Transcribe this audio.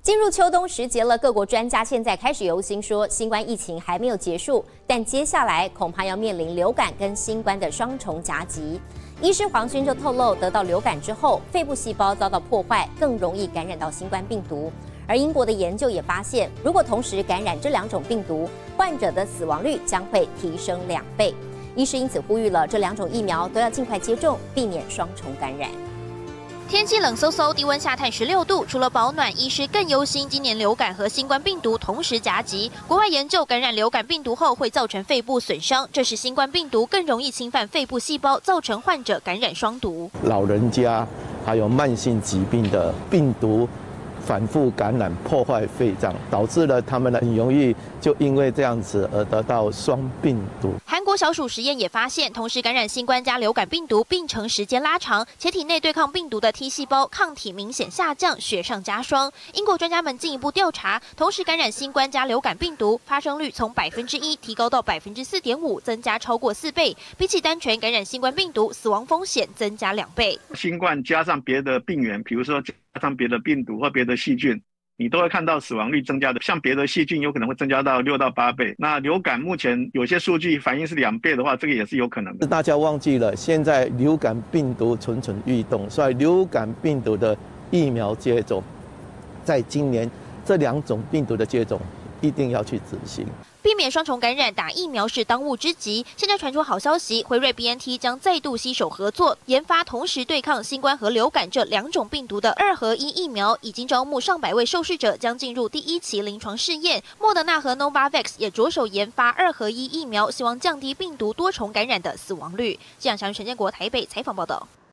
进入秋冬时节了，各国专家现在开始忧心说，新冠疫情还没有结束，但接下来恐怕要面临流感跟新冠的双重夹击。医师黄勋就透露，得到流感之后，肺部细胞遭到破坏，更容易感染到新冠病毒。而英国的研究也发现，如果同时感染这两种病毒，患者的死亡率将会提升2倍。医师因此呼吁了，这2种疫苗都要尽快接种，避免双重感染。 天气冷飕飕，低温下探16度。除了保暖，医师更忧心今年流感和新冠病毒同时夹击。国外研究，感染流感病毒后会造成肺部损伤，这时新冠病毒更容易侵犯肺部细胞，造成患者感染双毒。 老人家还有慢性疾病的病毒反复感染，破坏肺脏，导致了他们很容易就因为这样子而得到双病毒。 韩国小鼠实验也发现，同时感染新冠加流感病毒，病程时间拉长，且体内对抗病毒的 T 细胞抗体明显下降，雪上加霜。英国专家们进一步调查，同时感染新冠加流感病毒，发生率从1%提高到4.5%，增加超过4倍，比起单纯感染新冠病毒，死亡风险增加2倍。 新冠加上别的病原，比如说加上别的病毒或别的细菌。 你都会看到死亡率增加的，像别的细菌有可能会增加到6到8倍。那流感目前有些数据反映是2倍的话，这个也是有可能的。 大家忘记了，现在流感病毒蠢蠢欲动，所以流感病毒的疫苗接种，在今年这2种病毒的接种一定要去执行。 避免双重感染，打疫苗是当务之急。现在传出好消息，辉瑞 BNT 将再度携手合作，研发同时对抗新冠和流感这2种病毒的2合1疫苗，已经招募上百位受试者，将进入第1期临床试验。莫德纳和 Novavax 也着手研发2合1疫苗，希望降低病毒多重感染的死亡率。记者陈建国台北采访报道。